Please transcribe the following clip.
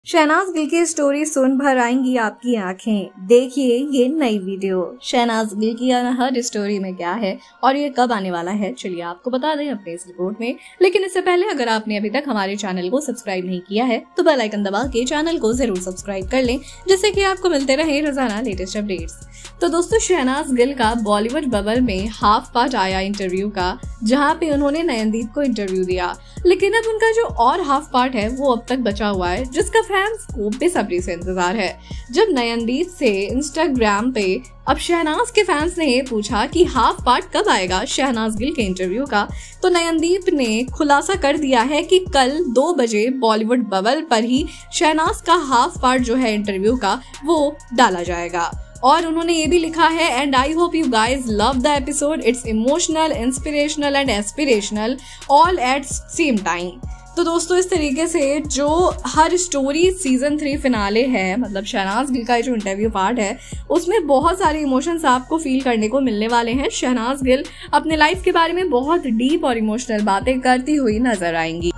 शहनाज गिल की स्टोरी सुन भर आएंगी आपकी आंखें। देखिए ये नई वीडियो। शहनाज गिल की हर स्टोरी में क्या है और ये कब आने वाला है, चलिए आपको बता दें अपने इस रिपोर्ट में। लेकिन इससे पहले अगर आपने अभी तक हमारे चैनल को सब्सक्राइब नहीं किया है तो बेल आइकन दबा के चैनल को जरूर सब्सक्राइब कर लें, जिससे कि आपको मिलते रहे रोजाना लेटेस्ट अपडेट्स। तो दोस्तों, शहनाज गिल का बॉलीवुड बबल में हाफ पार्ट आया इंटरव्यू का, जहाँ पे उन्होंने नयनदीप को इंटरव्यू दिया। लेकिन अब उनका जो और हाफ पार्ट है वो अब तक बचा हुआ है, जिसका फैंस को बेसब्री से इंतजार है। जब नयनदीप से इंस्टाग्राम पे अब शहनाज के फैंस ने ये पूछा कि हाफ पार्ट कब आएगा शहनाज गिल के इंटरव्यू का, तो नयनदीप ने खुलासा कर दिया है कि कल 2 बजे बॉलीवुड बबल पर ही शहनाज का हाफ पार्ट जो है इंटरव्यू का वो डाला जाएगा। और उन्होंने ये भी लिखा है, and I hope you guys love the episode, it's emotional, inspirational and aspirational all at same time. तो दोस्तों, इस तरीके से जो हर स्टोरी सीजन 3 फिनाले है, मतलब शहनाज गिल का जो इंटरव्यू पार्ट है, उसमें बहुत सारे इमोशंस आपको फील करने को मिलने वाले हैं। शहनाज गिल अपने लाइफ के बारे में बहुत डीप और इमोशनल बातें करती हुई नजर आएंगी।